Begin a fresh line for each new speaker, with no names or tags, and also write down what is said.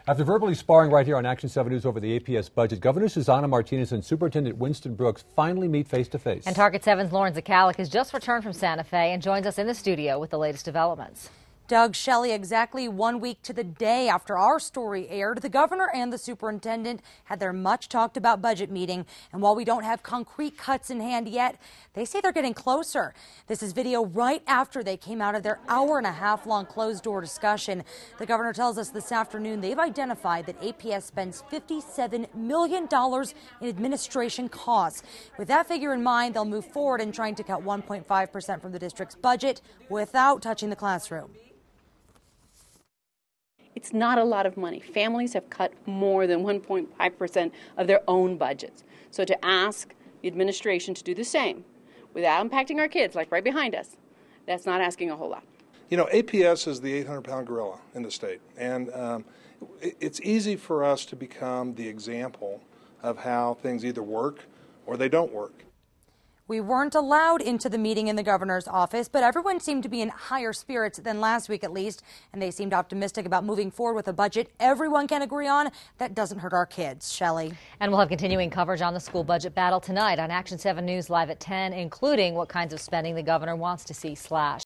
After verbally sparring right here on Action 7 News over the APS budget, Governor Susana Martinez and Superintendent Winston finally meet face-to-face.
And Target 7's Lauren Zakalik has just returned from Santa Fe and joins us in the studio with the latest developments.
Doug, Shelley, exactly 1 week to the day after our story aired, the governor and the superintendent had their much-talked-about budget meeting. And while we don't have concrete cuts in hand yet, they say they're getting closer. This is video right after they came out of their hour-and-a-half-long closed-door discussion. The governor tells us this afternoon they've identified that APS spends $57 million in administration costs. With that figure in mind, they'll move forward in trying to cut 1.5% from the district's budget without touching the classroom.
It's not a lot of money. Families have cut more than 1.5% of their own budgets. So to ask the administration to do the same without impacting our kids, like right behind us, that's not asking a whole lot.
You know, APS is the 800-pound gorilla in the state, and it's easy for us to become the example of how things either work or they don't work.
We weren't allowed into the meeting in the governor's office, but everyone seemed to be in higher spirits than last week at least, and they seemed optimistic about moving forward with a budget everyone can agree on that doesn't hurt our kids. Shelley.
And we'll have continuing coverage on the school budget battle tonight on Action 7 News live at 10, including what kinds of spending the governor wants to see slashed.